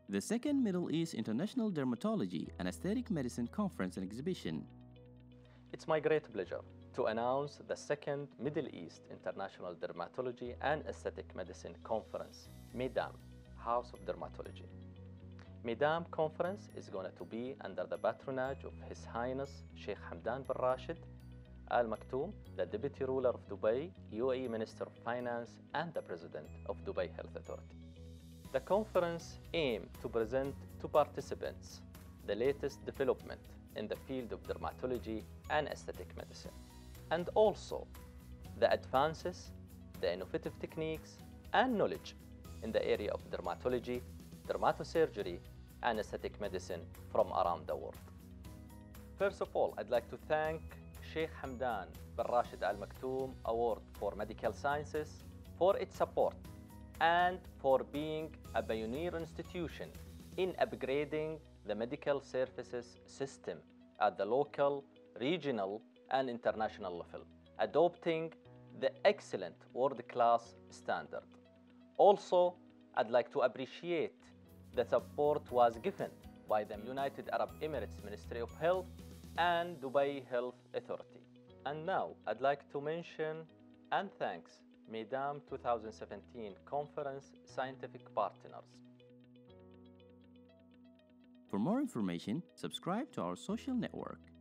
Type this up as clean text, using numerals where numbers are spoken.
The second Middle East International Dermatology and Aesthetic Medicine Conference and Exhibition. It's my great pleasure to announce the second Middle East International Dermatology and Aesthetic Medicine Conference, MEIDAM, House of Dermatology. MEIDAM conference is going to be under the patronage of His Highness Sheikh Hamdan AlNuaimi, the Deputy Ruler of Dubai, UAE Minister of Finance, and the President of Dubai Health Authority. The conference aims to present to participants the latest development in the field of dermatology and aesthetic medicine, and also the advances, the innovative techniques, and knowledge in the area of dermatology, dermato surgery, and aesthetic medicine from around the world. First of all, I'd like to thank Sheikh Hamdan Award for Medical Sciences for its support and for being a pioneer institution in upgrading the medical services system at the local, regional, and international level, adopting the excellent world-class standard. Also, I'd like to appreciate the support was given by the United Arab Emirates Ministry of Health and Dubai Health Authority. And now, I'd like to mention and thanks MEIDAM 2017 Conference Scientific Partners. For more information, subscribe to our social network.